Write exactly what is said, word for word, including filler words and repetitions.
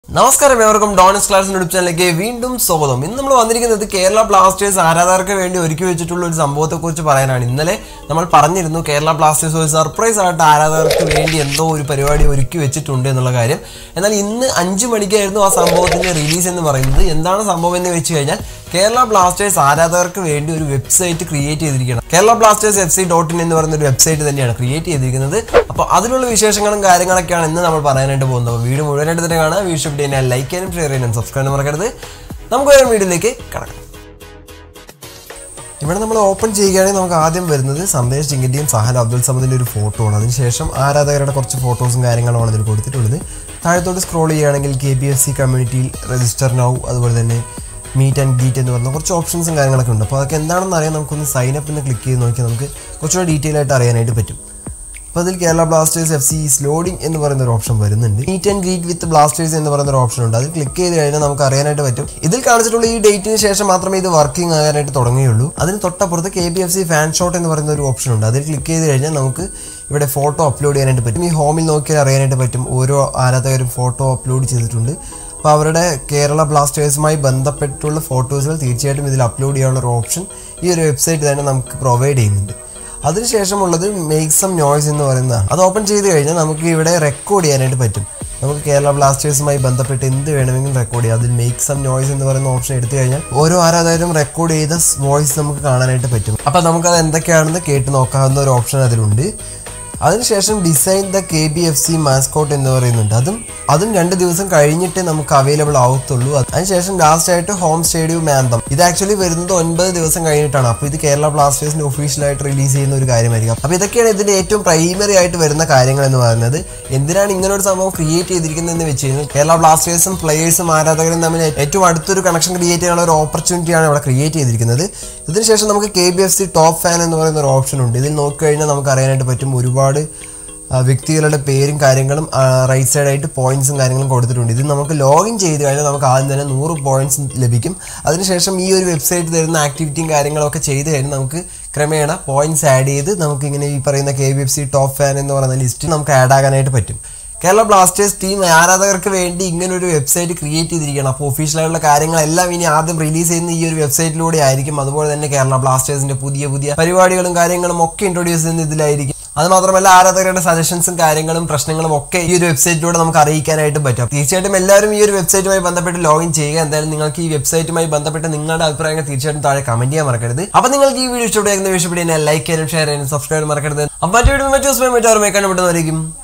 നമസ്കാരം ഏവർക്കും donors class YouTube ചാനലിലേക്ക് വീണ്ടും സ്വാഗതം. ഇന്ന് നമ്മൾ വന്നിരിക്കുന്നത് കേരള ബ്ലാസ്റ്റേഴ്സ് ആരാധകർക്ക് വേണ്ടി ഒരുക്കി വെച്ചിട്ടുള്ള ഒരു സംഭവത്തെക്കുറിച്ച് പറയാനാണ്. ഇന്നലെ നമ്മൾ പറഞ്ഞിരുന്നു കേരള ബ്ലാസ്റ്റേഴ്സ് ഒരു സർപ്രൈസ് ആയിട്ട് ആരാധകർക്ക് വേണ്ടി എന്തോ ഒരു പരിപാടി ഒരുക്കി വെച്ചിട്ടുണ്ട് എന്നുള്ള കാര്യം. എന്നാൽ ഇന്ന് അഞ്ചു മണിക്കായിരുന്നു ആ സംഭവത്തിന്റെ റിലീസ് എന്ന് പറയുന്നത്. എന്താണ് സംഭവം എന്ന് വെച്ച് കഴിഞ്ഞാൽ കേരള ബ്ലാസ്റ്റേഴ്സ് ആരാധകർക്ക് വേണ്ടി ഒരു വെബ്സൈറ്റ് ക്രിയേറ്റ് ചെയ്തിരിക്കണം. Kerala Blasters F C dot in എന്ന് പറയുന്ന ഒരു വെബ്സൈറ്റ് തന്നെയാണ് ക്രിയേറ്റ് ചെയ്തിരിക്കുന്നത്. അപ്പോൾ അതിലുള്ള വിശേഷങ്ങളും കാര്യങ്ങളൊക്കെയാണ് ഇന്ന് നമ്മൾ പറയാനായിട്ട് പോകുന്നത്. വീഡിയോ മുഴുവനായിട്ട് തന്നെ കാണാം. വീഡിയോ ഇഷ്ടപ്പെട്ട് കഴിഞ്ഞാൽ ലൈക്ക് ചെയ്യാനും ഷെയർ ചെയ്യാനും സബ്സ്ക്രൈബ് ചെയ്യാനും മറക്കരുത്. നമുക്ക് ഒരു വീഡിയോയിലേക്ക് കടക്കാം. ഇവിടെ നമ്മൾ ഓപ്പൺ ചെയ്യുകയാണെങ്കിൽ നമുക്ക് ആദ്യം വരുന്നത് സന്ദേശ് ജിങ്കിൻ്റെയും സഹൽ അബ്ദുൽ സമദിൻ്റെ ഒരു ഫോട്ടോ ആണ്. അതിനുശേഷം ആരാധകരുടെ കുറച്ച് ഫോട്ടോസും കാര്യങ്ങളുമാണ് ഇതിൽ കൊടുത്തിട്ടുള്ളത്. താഴത്തോട്ട് സ്ക്രോൾ ചെയ്യുകയാണെങ്കിൽ കെ ബി എഫ് സി കമ്മ്യൂണിറ്റിയിൽ രജിസ്റ്റർ നൗ, അതുപോലെ തന്നെ മീറ്റ് ആൻഡ് ഗീറ്റ് എന്ന് പറഞ്ഞ കുറച്ച് ഓപ്ഷൻസും കാര്യങ്ങളൊക്കെ ഉണ്ട്. അപ്പോൾ അതൊക്കെ എന്താണെന്ന് അറിയാൻ നമുക്കൊന്ന് സൈൻ അപ്പ് എന്ന് ക്ലിക്ക് ചെയ്ത് നോക്കിയാൽ നമുക്ക് കുറച്ചുകൂടെ ഡീറ്റെയിൽ ആയിട്ട് അറിയാനായിട്ട് പറ്റും. അപ്പോൾ അതിൽ Kerala Blasters F C is loading എന്ന് പറയുന്ന ഒരു ഓപ്ഷൻ വരുന്നുണ്ട്. Meet and greet with Blasters എന്ന് പറയുന്ന ഒരു ഓപ്ഷൻ ഉണ്ട്. അതിൽ ക്ലിക്ക് ചെയ്ത് കഴിഞ്ഞാൽ നമുക്ക് അറിയാനായിട്ട് പറ്റും. ഇതിൽ കാണിച്ചിട്ടുള്ള ഈ ഡേറ്റിന് ശേഷം മാത്രമേ ഇത് വർക്കിംഗ് ആകാനായിട്ട് തുടങ്ങുകയുള്ളൂ. അതിന് തൊട്ടപ്പുറത്ത് K B F C fan shot എന്ന് പറയുന്ന ഒരു ഓപ്ഷൻ ഉണ്ട്. അതിൽ ക്ലിക്ക് ചെയ്ത് കഴിഞ്ഞാൽ നമുക്ക് ഇവിടെ ഫോട്ടോ അപ്ലോഡ് ചെയ്യാനായിട്ട് പറ്റും. ഈ ഹോമിൽ നോക്കിയാൽ അറിയാനായിട്ട് പറ്റും ഓരോ ആരാധകരും ഫോട്ടോ അപ്ലോഡ് ചെയ്തിട്ടുണ്ട്. അപ്പോൾ അവരുടെ കേരള ബ്ലാസ്റ്റേഴ്സുമായി ബന്ധപ്പെട്ടുള്ള ഫോട്ടോസുകൾ തീർച്ചയായിട്ടും ഇതിൽ അപ്ലോഡ് ചെയ്യാനുള്ള ഒരു ഓപ്ഷൻ ഈ ഒരു വെബ്സൈറ്റ് തന്നെ നമുക്ക് പ്രൊവൈഡ് ചെയ്യുന്നുണ്ട്. അതിനുശേഷമുള്ളത് മേക്ക് സം നോയ്സ് എന്ന് പറയുന്നതാണ്. അത് ഓപ്പൺ ചെയ്ത് കഴിഞ്ഞാൽ നമുക്ക് ഇവിടെ റെക്കോർഡ് ചെയ്യാനായിട്ട് പറ്റും. നമുക്ക് കേരള ബ്ലാസ്റ്റേഴ്സുമായി ബന്ധപ്പെട്ട് എന്ത് വേണമെങ്കിലും റെക്കോർഡ് ചെയ്യാം. അതിൽ മേക്ക് സം നോയ്സ് എന്ന് പറയുന്ന ഓപ്ഷൻ എടുത്തു കഴിഞ്ഞാൽ ഓരോ ആരാധകരും റെക്കോർഡ് ചെയ്ത വോയിസ് നമുക്ക് കാണാനായിട്ട് പറ്റും. അപ്പോൾ നമുക്കത് എന്തൊക്കെയാണെന്ന് കേട്ട് നോക്കാവുന്ന ഒരു ഓപ്ഷൻ അതിലുണ്ട്. അതിനുശേഷം design the K B F C mascot എന്ന് പറയുന്നുണ്ട്. അതും അതും രണ്ട് ദിവസം കഴിഞ്ഞിട്ട് നമുക്ക് അവൈലബിൾ ആവത്തുള്ളൂ. അതിനുശേഷം ലാസ്റ്റ് ആയിട്ട് ഹോം സ്റ്റേഡിയം ആന്തം. ഇത് ആക്ച്വലി വരുന്നത് ഒൻപത് ദിവസം കഴിഞ്ഞിട്ടാണ്. അപ്പോൾ ഇത് കേരള ബ്ലാസ്റ്റേഴ്സിന് ഒഫീഷ്യലായിട്ട് റിലീസ് ചെയ്യുന്ന ഒരു കാര്യമായിരിക്കും. അപ്പോൾ ഇതൊക്കെയാണ് ഇതിൻ്റെ ഏറ്റവും പ്രൈമറി ആയിട്ട് വരുന്ന കാര്യങ്ങൾ എന്ന് പറയുന്നത്. എന്തിനാണ് ഇങ്ങനെ ഒരു സംഭവം ക്രിയേറ്റ് ചെയ്തിരിക്കുന്നത് എന്ന് വെച്ച് കഴിഞ്ഞാൽ കേരള ബ്ലാസ്റ്റേഴ്സും പ്ലേയേഴ്സും ആരാധകരും തമ്മിൽ ഏറ്റവും അടുത്തൊരു കണക്ഷൻ ക്രിയേറ്റ് ചെയ്യാനുള്ള ഒരു ഓപ്പർച്യൂണിറ്റിയാണ് ഇവിടെ ക്രിയേറ്റ് ചെയ്തിരിക്കുന്നത്. ഇതിനുശേഷം നമുക്ക് K B F C top fan എന്ന് പറയുന്ന ഒരു ഓപ്ഷൻ ഉണ്ട്. ഇതിൽ നോക്കിക്കഴിഞ്ഞാൽ നമുക്ക് അറിയാനായിട്ട് പറ്റും ഒരുപാട് വ്യക്തികളുടെ പേരും കാര്യങ്ങളും റൈറ്റ് സൈഡായിട്ട് പോയിന്റ്സും കാര്യങ്ങളും കൊടുത്തിട്ടുണ്ട്. ഇത് നമുക്ക് ലോഗിൻ ചെയ്ത് കഴിഞ്ഞാൽ നമുക്ക് ആദ്യം തന്നെ നൂറ് പോയിന്റ്സ് ലഭിക്കും. അതിനുശേഷം ഈ ഒരു വെബ്സൈറ്റ് തരുന്ന ആക്ടിവിറ്റിയും കാര്യങ്ങളൊക്കെ ചെയ്ത് കഴിഞ്ഞാൽ നമുക്ക് ക്രമേണ പോയിന്റ്സ് ആഡ് ചെയ്ത് നമുക്ക് ഇങ്ങനെ ഈ പറയുന്ന K B F C top fan എന്ന് പറയുന്ന ലിസ്റ്റ് നമുക്ക് ആഡ് ആകാനായിട്ട് പറ്റും. കേരള ബ്ലാസ്റ്റേഴ്സ് ടീം ആരാധകർക്ക് വേണ്ടി ഇങ്ങനെ ഒരു വെബ്സൈറ്റ് ക്രിയേറ്റ് ചെയ്തിരിക്കണം. അപ്പോൾ ഒഫീഷ്യലായിട്ടുള്ള കാര്യങ്ങളെല്ലാം ഇനി ആദ്യം റിലീസ് ചെയ്യുന്ന ഈ ഒരു വെബ്സൈറ്റിലൂടെ ആയിരിക്കും. അതുപോലെ തന്നെ കേരള ബ്ലാസ്റ്റേഴ്സിന്റെ പുതിയ പുതിയ പരിപാടികളും കാര്യങ്ങളും ഒക്കെ ഇൻട്രൊഡ്യൂസ് ചെയ്യുന്ന ഇതിലായിരിക്കും. അത് മാത്രമല്ല ആരാധകരുടെ സജഷൻസും കാര്യങ്ങളും പ്രശ്നങ്ങളും ഒക്കെ ഈ ഒരു വെബ്സൈറ്റിലൂടെ നമുക്ക് അറിയിക്കാനായിട്ട് പറ്റും. തീർച്ചയായിട്ടും എല്ലാവരും ഈ ഒരു വെബ്സൈറ്റുമായി ബന്ധപ്പെട്ട് ലോഗിൻ ചെയ്യുക. എന്തായാലും നിങ്ങൾക്ക് ഈ വെബ്സൈറ്റുമായി ബന്ധപ്പെട്ട് നിങ്ങളുടെ അഭിപ്രായങ്ങൾ തീർച്ചയായിട്ടും താഴെ കമന്റ് ചെയ്യാൻ മറക്കരുത്. അപ്പോൾ നിങ്ങൾക്ക് ഈ വീഡിയോ ഇഷ്ടപ്പെടുന്ന ഇഷ്ടപ്പെടുന്ന ലൈക്ക് ചെയ്യാനും ഷെയർ ചെയ്യാനും സബ്സ്ക്രൈബ് ചെയ്യാനും മറക്കരുത്. അപ്പോൾ മറ്റു വീഡിയോ മറ്റു ദിവസം മറ്റു ഓർമ്മ കണ്ടുപിടുന്നതായിരിക്കും.